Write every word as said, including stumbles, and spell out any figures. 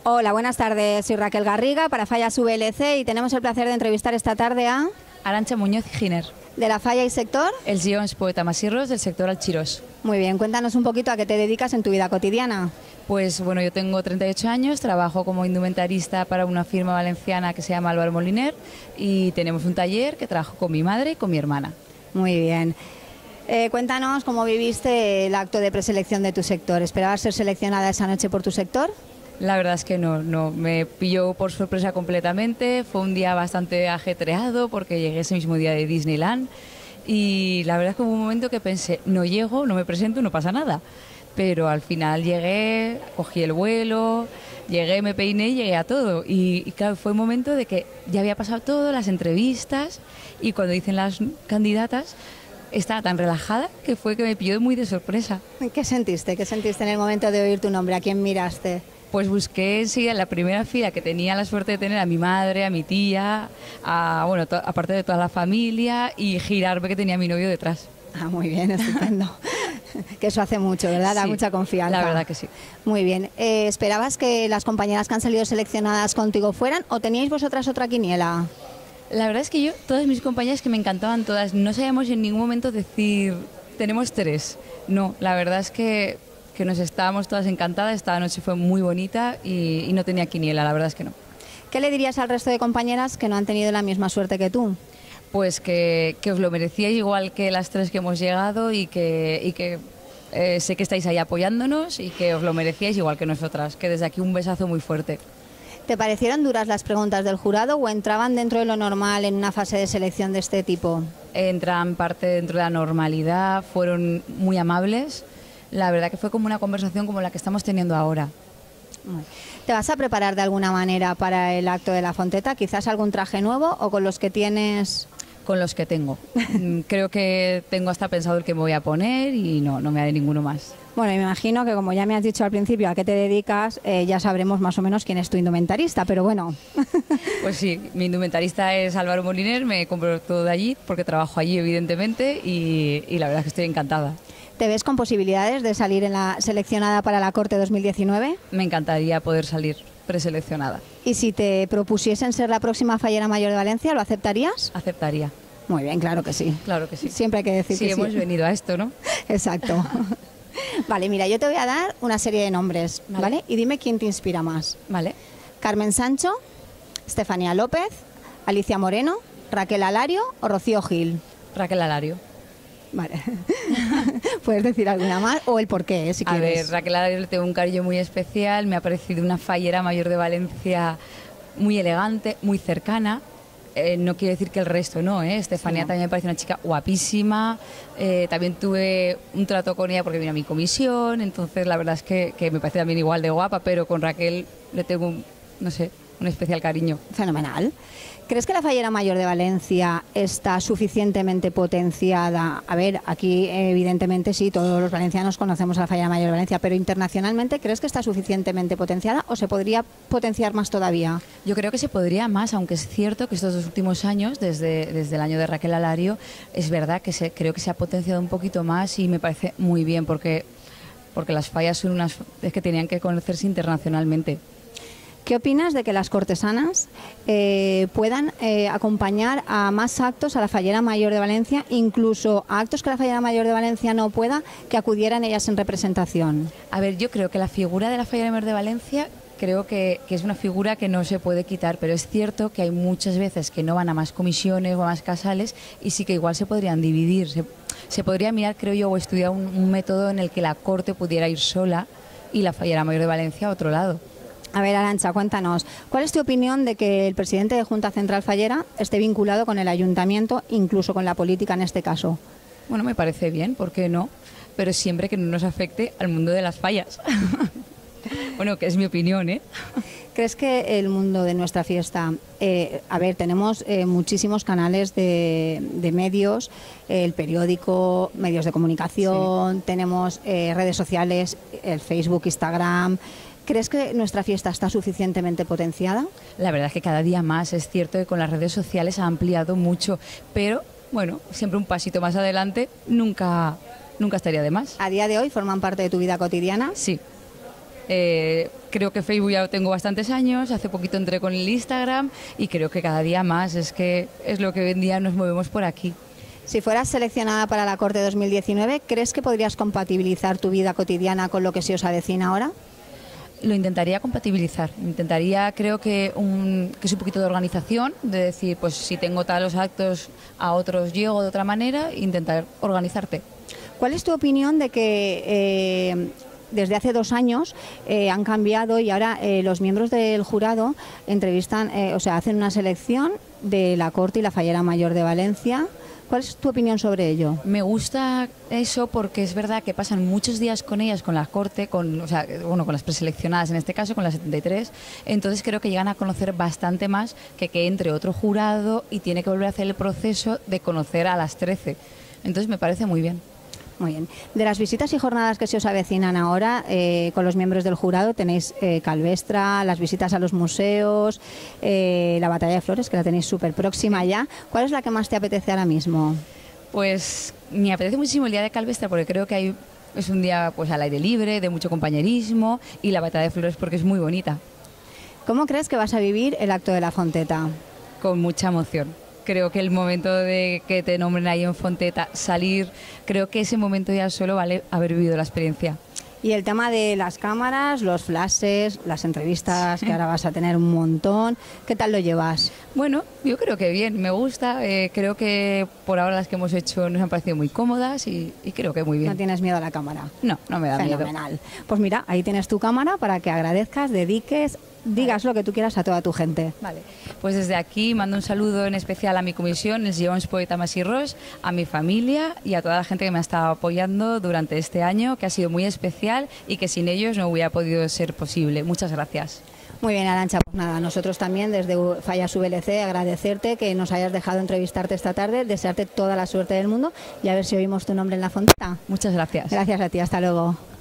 Hola, buenas tardes. Soy Raquel Garriga para Fallas V L C y tenemos el placer de entrevistar esta tarde a... Arantxa Muñoz Giner. ¿De la Falla y sector? El Sions Poeta Masirros del sector Alchirós. Muy bien, cuéntanos un poquito a qué te dedicas en tu vida cotidiana. Pues bueno, yo tengo treinta y ocho años, trabajo como indumentarista para una firma valenciana que se llama Álvaro Moliner y tenemos un taller que trabajo con mi madre y con mi hermana. Muy bien. Eh, cuéntanos cómo viviste el acto de preselección de tu sector. ¿Esperabas ser seleccionada esa noche por tu sector? La verdad es que no, no, me pilló por sorpresa completamente, fue un día bastante ajetreado porque llegué ese mismo día de Disneyland y la verdad es que hubo un momento que pensé, no llego, no me presento, no pasa nada, pero al final llegué, cogí el vuelo, llegué, me peiné y llegué a todo y, y claro, fue un momento de que ya había pasado todo, las entrevistas y cuando dicen las candidatas estaba tan relajada que fue que me pilló muy de sorpresa. ¿Qué sentiste? ¿Qué sentiste en el momento de oír tu nombre? ¿A quién miraste? Pues busqué enseguida en la primera fila que tenía la suerte de tener a mi madre, a mi tía, a, bueno, aparte de toda la familia y girarme que tenía a mi novio detrás. Ah, muy bien, estupendo. Que eso hace mucho, ¿verdad? Da sí, mucha confianza. La verdad que sí. Muy bien. Eh, ¿Esperabas que las compañeras que han salido seleccionadas contigo fueran o teníais vosotras otra quiniela? La verdad es que yo, todas mis compañeras que me encantaban todas, no sabíamos en ningún momento decir, tenemos tres. No, la verdad es que... que nos estábamos todas encantadas, esta noche fue muy bonita y, y no tenía quiniela, la verdad es que no. ¿Qué le dirías al resto de compañeras que no han tenido la misma suerte que tú? Pues que, que os lo merecíais igual que las tres que hemos llegado y que, y que eh, sé que estáis ahí apoyándonos y que os lo merecíais igual que nosotras, que desde aquí un besazo muy fuerte. ¿Te parecieron duras las preguntas del jurado o entraban dentro de lo normal en una fase de selección de este tipo? Entran parte dentro de la normalidad, fueron muy amables. La verdad que fue como una conversación como la que estamos teniendo ahora. ¿Te vas a preparar de alguna manera para el acto de la Fonteta? ¿Quizás algún traje nuevo o con los que tienes...? Con los que tengo. Creo que tengo hasta pensado el que me voy a poner y no, no me haré ninguno más. Bueno, y me imagino que como ya me has dicho al principio a qué te dedicas, eh, ya sabremos más o menos quién es tu indumentarista, pero bueno. Pues sí, mi indumentarista es Álvaro Moliner, me compro todo de allí porque trabajo allí evidentemente y, y la verdad es que estoy encantada. ¿Te ves con posibilidades de salir en la seleccionada para la Corte dos mil diecinueve? Me encantaría poder salir preseleccionada. ¿Y si te propusiesen ser la próxima fallera mayor de Valencia, lo aceptarías? Aceptaría. Muy bien, claro que sí. Claro que sí. Siempre hay que decir sí, que sí. Sí, hemos venido a esto, ¿no? Exacto. Vale, mira, yo te voy a dar una serie de nombres, ¿vale? ¿vale? Y dime quién te inspira más. Vale. Carmen Sancho, Estefanía López, Alicia Moreno, Raquel Alario o Rocío Gil. Raquel Alario. Vale. ¿Puedes decir alguna más o el porqué, eh, si a quieres? A ver, Raquel Alario le tengo un cariño muy especial, me ha parecido una fallera mayor de Valencia muy elegante, muy cercana. Eh, no quiere decir que el resto no, ¿eh? Estefanía sí, no. también me parece una chica guapísima, eh, también tuve un trato con ella porque vino a mi comisión, entonces la verdad es que, que me parece también igual de guapa, pero con Raquel le tengo, un, no sé, un especial cariño. Fenomenal. ¿Crees que la fallera mayor de Valencia está suficientemente potenciada? A ver, aquí evidentemente sí, todos los valencianos conocemos a la fallera mayor de Valencia, pero internacionalmente, ¿crees que está suficientemente potenciada o se podría potenciar más todavía? Yo creo que se podría más, aunque es cierto que estos dos últimos años, desde, desde el año de Raquel Alario, es verdad que se, creo que se ha potenciado un poquito más y me parece muy bien porque, porque las fallas son unas es que tenían que conocerse internacionalmente. ¿Qué opinas de que las cortesanas eh, puedan eh, acompañar a más actos a la Fallera Mayor de Valencia, incluso a actos que la Fallera Mayor de Valencia no pueda, que acudieran ellas en representación? A ver, yo creo que la figura de la Fallera Mayor de Valencia creo que, que es una figura que no se puede quitar, pero es cierto que hay muchas veces que no van a más comisiones o a más casales y sí que igual se podrían dividir. Se, se podría mirar, creo yo, o estudiar un, un método en el que la corte pudiera ir sola y la Fallera Mayor de Valencia a otro lado. A ver, Arantxa, cuéntanos, ¿cuál es tu opinión de que el presidente de Junta Central Fallera esté vinculado con el ayuntamiento, incluso con la política en este caso? Bueno, me parece bien, ¿por qué no? Pero siempre que no nos afecte al mundo de las fallas. Bueno, que es mi opinión, ¿eh? ¿Crees que el mundo de nuestra fiesta, eh, a ver, tenemos eh, muchísimos canales de, de medios, eh, el periódico, medios de comunicación, sí. tenemos eh, redes sociales, el Facebook, Instagram... ¿Crees que nuestra fiesta está suficientemente potenciada? La verdad es que cada día más, es cierto que con las redes sociales ha ampliado mucho, pero bueno, siempre un pasito más adelante nunca, nunca estaría de más. ¿A día de hoy forman parte de tu vida cotidiana? Sí. Eh, creo que Facebook ya lo tengo bastantes años, hace poquito entré con el Instagram y creo que cada día más, es que es lo que hoy en día nos movemos por aquí. Si fueras seleccionada para la Corte dos mil diecinueve, ¿crees que podrías compatibilizar tu vida cotidiana con lo que se os avecina ahora? Lo intentaría compatibilizar, intentaría, creo que, un, que es un poquito de organización, de decir, pues si tengo talos actos, a otros llego de otra manera, intentar organizarte. ¿Cuál es tu opinión de que eh, desde hace dos años eh, han cambiado y ahora eh, los miembros del jurado entrevistan, eh, o sea, hacen una selección de la Corte y la Fallera Mayor de Valencia? ¿Cuál es tu opinión sobre ello? Me gusta eso porque es verdad que pasan muchos días con ellas, con la Corte, con, o sea, bueno, con las preseleccionadas en este caso, con las setenta y tres, entonces creo que llegan a conocer bastante más que que entre otro jurado y tiene que volver a hacer el proceso de conocer a las trece. Entonces me parece muy bien. Muy bien. De las visitas y jornadas que se os avecinan ahora eh, con los miembros del jurado, tenéis eh, Calvestra, las visitas a los museos, eh, la Batalla de Flores, que la tenéis súper próxima ya. ¿Cuál es la que más te apetece ahora mismo? Pues me apetece muchísimo el día de Calvestra porque creo que hay, es un día pues al aire libre, de mucho compañerismo, y la Batalla de Flores porque es muy bonita. ¿Cómo crees que vas a vivir el acto de la Fonteta? Con mucha emoción. Creo que el momento de que te nombren ahí en Fonteta, salir, creo que ese momento ya solo vale haber vivido la experiencia. Y el tema de las cámaras, los flashes, las entrevistas, que ahora vas a tener un montón, ¿qué tal lo llevas? Bueno, yo creo que bien, me gusta, eh, creo que por ahora las que hemos hecho nos han parecido muy cómodas y, y creo que muy bien. ¿No tienes miedo a la cámara? No, no me da miedo. Fenomenal. Pues mira, ahí tienes tu cámara para que agradezcas, dediques, digas lo que tú quieras a toda tu gente. Vale, pues desde aquí mando un saludo en especial a mi comisión, els Lleons Poeta Masí Ros, a mi familia y a toda la gente que me ha estado apoyando durante este año, que ha sido muy especial y que sin ellos no hubiera podido ser posible. Muchas gracias. Muy bien, Arantxa, pues nada, nosotros también desde Fallas V L C agradecerte que nos hayas dejado entrevistarte esta tarde, desearte toda la suerte del mundo y a ver si oímos tu nombre en la Fonteta. Muchas gracias. Gracias a ti, hasta luego.